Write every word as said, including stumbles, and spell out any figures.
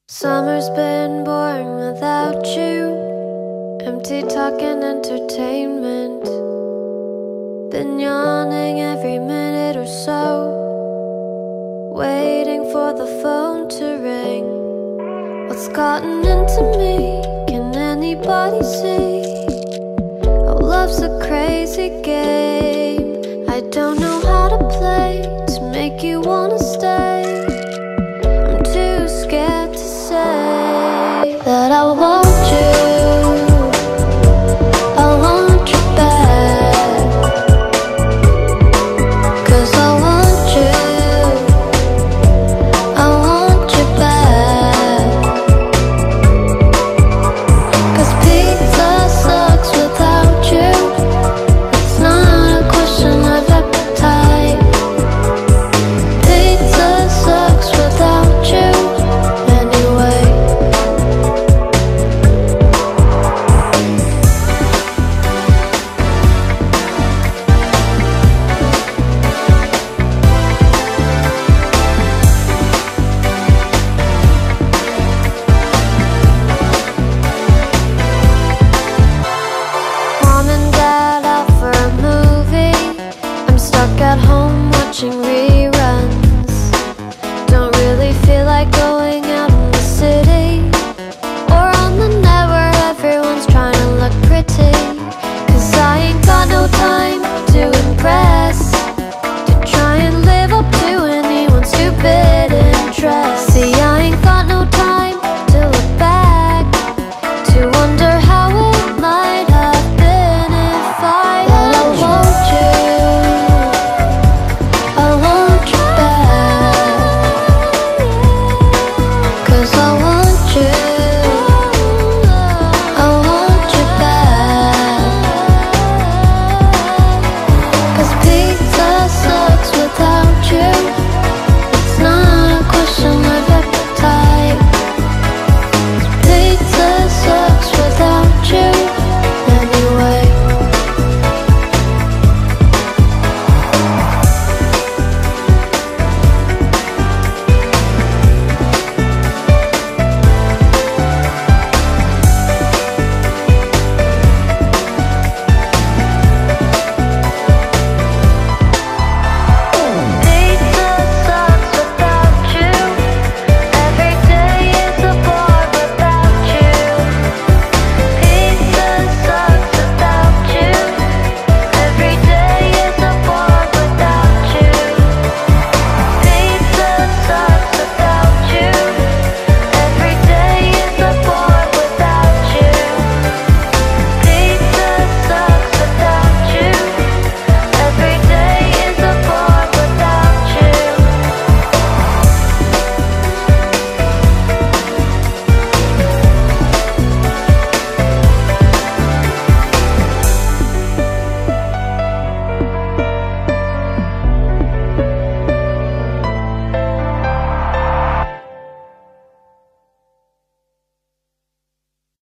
Summer's been boring without you. Empty talk and entertainment. Been yawning every minute or so, waiting for the phone to ring. What's gotten into me? Can anybody see? Oh, love's a crazy game I don't know how to play to make you wanna stay. I'm too scared to say that I want